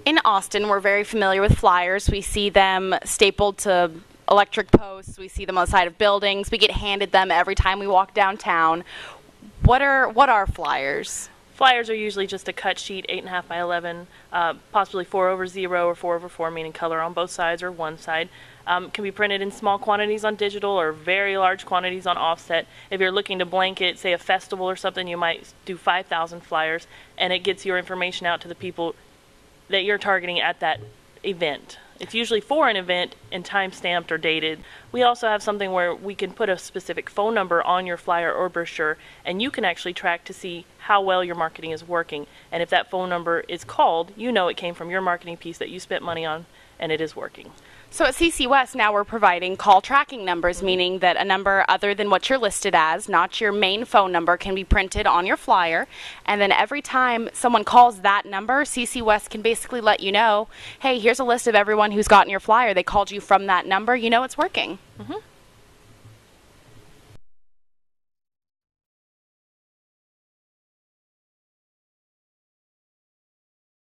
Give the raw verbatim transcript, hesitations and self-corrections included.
In Austin, we're very familiar with flyers. We see them stapled to electric posts. We see them on the side of buildings. We get handed them every time we walk downtown. What are what are flyers? Flyers are usually just a cut sheet, eight and a half by eleven, uh, possibly four over zero or four over four, meaning color on both sides or one side. Um, can be printed in small quantities on digital or very large quantities on offset. If you're looking to blanket, say, a festival or something, you might do five thousand flyers, and it gets your information out to the people that you're targeting at that event. It's usually for an event and time-stamped or dated. We also have something where we can put a specific phone number on your flyer or brochure, and you can actually track to see how well your marketing is working. And if that phone number is called, you know it came from your marketing piece that you spent money on, and it is working. So at C C West now we're providing call tracking numbers, mm-hmm. meaning that a number other than what you're listed as, not your main phone number, can be printed on your flyer. And then every time someone calls that number, C C West can basically let you know, hey, here's a list of everyone who's gotten your flyer. They called you from that number. You know it's working. Mm-hmm.